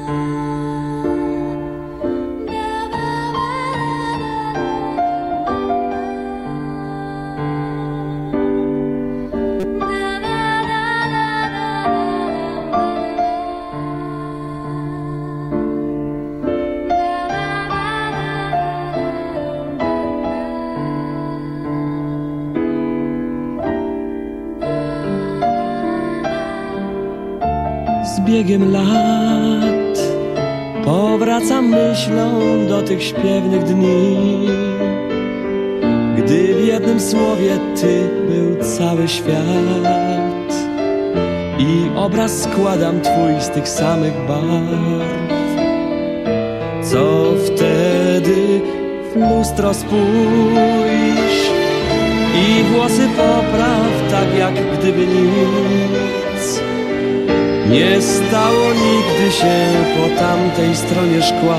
Z biegiem lat powracam myślą do tych śpiewnych dni, gdy w jednym słowie Ty był cały świat i obraz składam Twój z tych samych barw. Co wtedy w lustro spójrz i włosy popraw tak jak gdyby nic nie stało nigdy się po tamtej stronie szkła.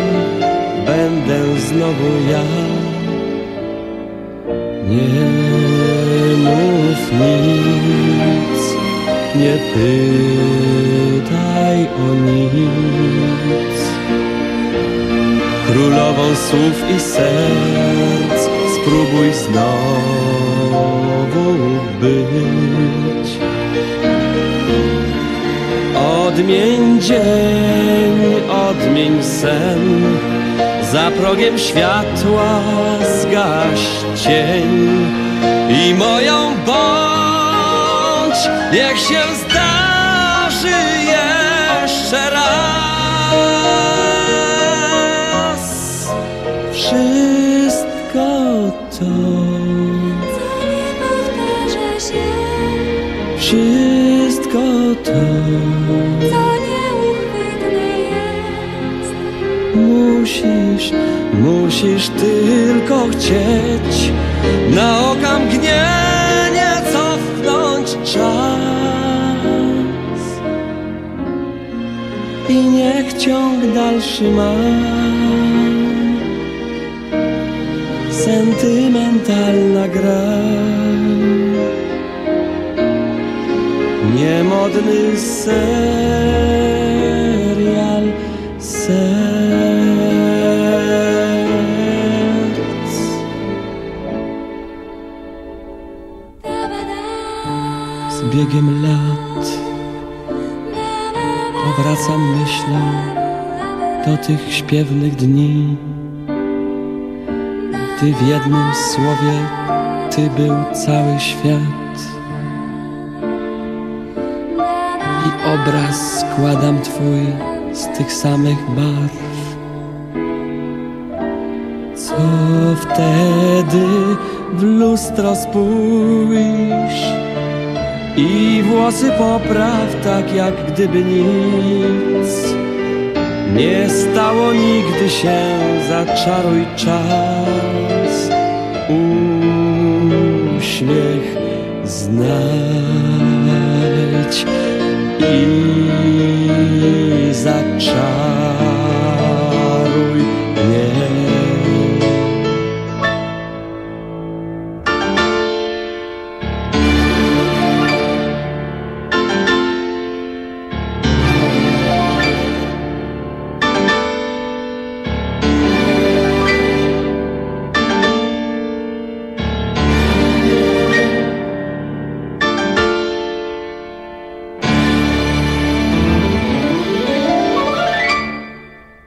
Będę znowu ja. Nie mów nic, nie pytaj o nic. Królową słów i serc spróbuj znowu być. Odmień dzień, odmień sen, za progiem światła zgaś cień i moją bądź, niech się zdarzy jeszcze raz. Wszystko to, co nie powtarza się, wszystko to, co nieuchwytne jest. Musisz tylko chcieć, na oka mgnienie cofnąć czas i niech ciąg dalszy ma sentymentalna gra. Niemodny serial serc. Z biegiem lat powracam myślą do tych śpiewnych dni, gdy w jednym słowie Ty był cały świat i obraz składam Twój z tych samych barw. Co wtedy w lustro spójrz i włosy popraw tak jak gdyby nic nie stało nigdy się, zaczaruj czas. Uśmiech znajdź i zaczarujesz.